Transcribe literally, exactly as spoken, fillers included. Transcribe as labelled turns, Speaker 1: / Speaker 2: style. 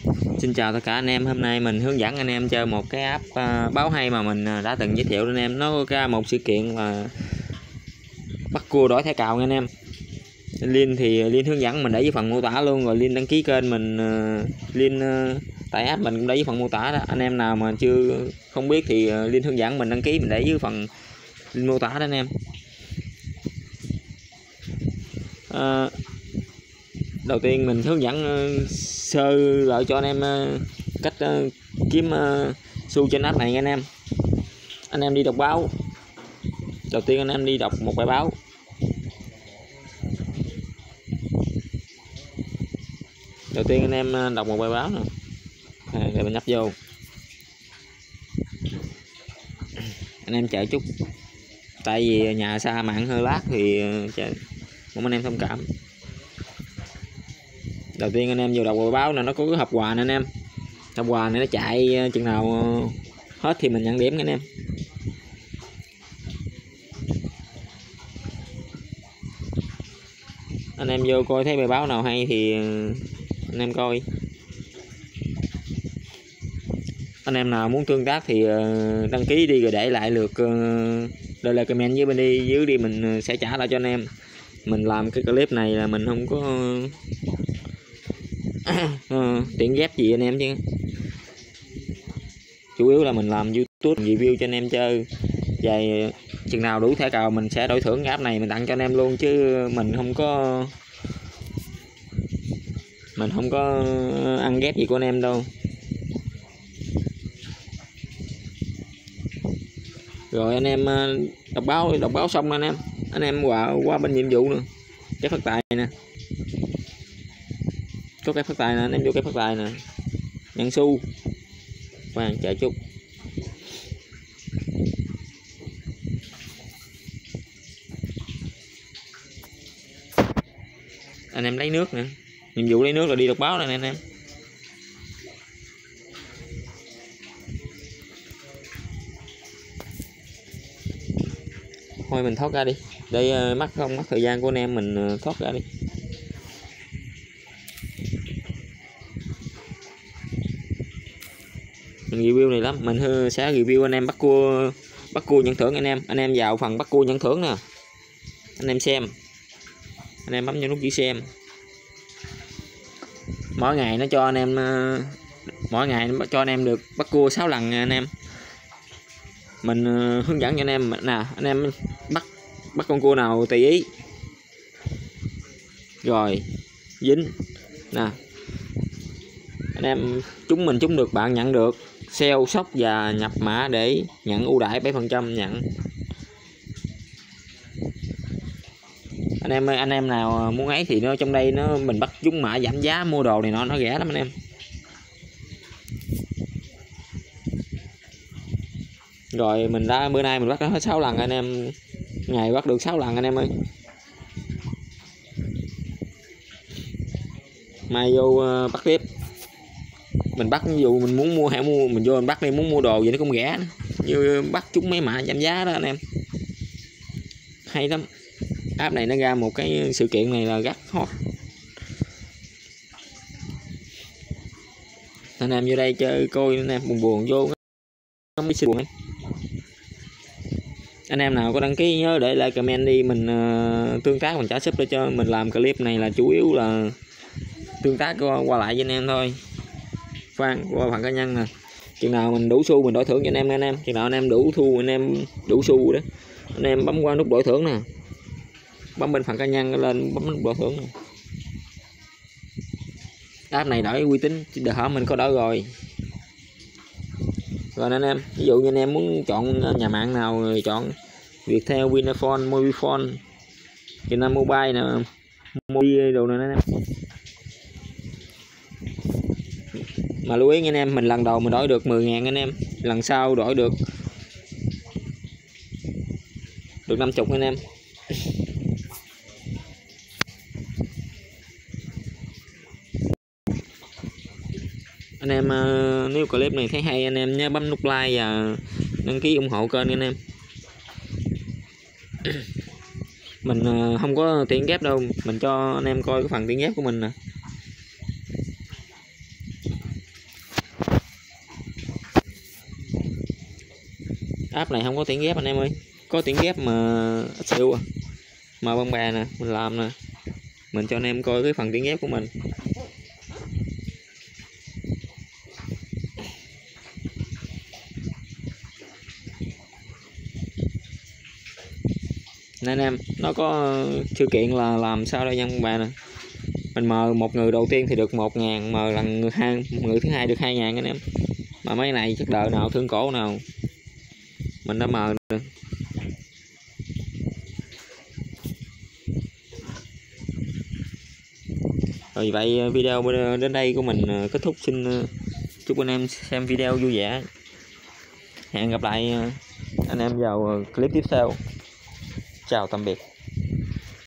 Speaker 1: Xin chào tất cả anh em, hôm nay mình hướng dẫn anh em chơi một cái app uh, báo hay mà mình đã từng giới thiệu đến anh em. Nó ra một sự kiện là bắt cua đổi thẻ cào nha anh em. Link thì link hướng dẫn mình để dưới phần mô tả luôn, rồi link đăng ký kênh mình, uh, link uh, tải app mình cũng để dưới phần mô tả đó. Anh em nào mà chưa không biết thì uh, link hướng dẫn mình đăng ký mình để dưới phần link mô tả đó anh em. Uh, đầu tiên mình hướng dẫn uh, sơ lại cho anh em uh, cách uh, kiếm uh, xu trên app này nha anh em. Anh em đi đọc báo. Đầu tiên anh em đi đọc một bài báo. Đầu tiên anh em đọc một bài báo nè. À, để mình nhấp vô. Anh em chạy chút. Tại vì nhà xa mạng hơi lát thì chạy. Mong anh em thông cảm. Đầu tiên anh em vô đọc bài báo là nó có cái hộp quà nè anh em. Hộp quà này nó chạy chừng nào hết thì mình nhận điểm nha anh em. Anh em vô coi thấy bài báo nào hay thì anh em coi. Anh em nào muốn tương tác thì đăng ký đi rồi để lại lượt để lại comment dưới bên đi dưới đi, mình sẽ trả lại cho anh em. Mình làm cái clip này là mình không có uh, tiện ghép gì anh em chứ, chủ yếu là mình làm YouTube review cho anh em chơi. Về chừng nào đủ thẻ cào mình sẽ đổi thưởng cái app này mình tặng cho anh em luôn, chứ mình không có mình không có ăn ghép gì của anh em đâu. Rồi anh em đọc báo đọc báo xong anh em anh em qua qua bên nhiệm vụ nữa, cái phát tài nè, có cái phát tài nè, anh em vô cái phát tài nè, nhận xu, khoan chạy chút. Anh em lấy nước nè, nhiệm vụ lấy nước là đi đọc báo nè anh em. Thôi mình thoát ra đi, đây mất không mất thời gian của anh em, mình thoát ra đi. Mình review này lắm, mình sẽ review anh em bắt cua bắt cua nhận thưởng anh em. Anh em vào phần bắt cua nhận thưởng nè, anh em xem, anh em bấm vào nút chữ xem. Mỗi ngày nó cho anh em mỗi ngày nó cho anh em được bắt cua sáu lần anh em. Mình hướng dẫn cho anh em nè, anh em bắt bắt con cua nào tùy ý, rồi dính nè, anh em chúng mình chúng được bạn nhận được sale sốc và nhập mã để nhận ưu đãi bảy phần trăm nhận. Anh em ơi, anh em nào muốn ấy thì nó trong đây nó mình bắt chúng mã giảm giá mua đồ này nó nó rẻ lắm anh em. Rồi mình đã bữa nay mình bắt hết sáu lần anh em, ngày bắt được sáu lần anh em ơi. Mai vô uh, bắt tiếp. Mình bắt ví dụ mình muốn mua hay mua mình vô mình bắt đi, muốn mua đồ gì nó cũng rẻ nữa. Như bắt chúng mấy mã giảm giá đó anh em. Hay lắm. App này nó ra một cái sự kiện này là rất hot. Anh em vô đây chơi coi anh em buồn buồn vô không biết buồn. Anh em nào có đăng ký nhớ để lại comment đi, mình uh, tương tác mình trả sub để cho mình làm clip này là chủ yếu là tương tác qua, qua lại với anh em thôi. Khoan qua phần cá nhân nè, chừng nào mình đủ xu mình đổi thưởng cho anh em anh em, chừng nào anh em đủ thu anh em đủ xu đó anh em bấm qua nút đổi thưởng nè, bấm bên phần cá nhân lên bấm nút đổi thưởng nè. App này đổi uy tín đợt hở mình có đổi rồi. Rồi anh em ví dụ như anh em muốn chọn nhà mạng nào rồi chọn Viettel, Vinaphone, Mobifone, Vietnam Mobile nè, Mobile đồ này anh em. Mà lưu ý anh em, mình lần đầu mình đổi được mười ngàn anh em, lần sau đổi được được năm mươi anh em. Anh em uh, nếu clip này thấy hay anh em nhớ bấm nút like và đăng ký ủng hộ kênh anh em. Mình uh, không có tiện ghép đâu, mình cho anh em coi cái phần tiện ghép của mình nè. App này không có tiếng ghép anh em ơi, có tiếng ghép mà xíu à. Mà băng bè nè mình làm nè, mình cho anh em coi cái phần tiếng ghép của mình. Nè anh em, nó có sự kiện là làm sao đây nha băng bè nè. Mình mời một người đầu tiên thì được một ngàn, mời lần người hai người thứ hai được hai ngàn anh em. Mà mấy này chắc đợi nào thương cổ nào mình đã mời được. Rồi vậy video đến đây của mình kết thúc. Xin chúc anh em xem video vui vẻ. Hẹn gặp lại anh em vào clip tiếp theo. Chào tạm biệt.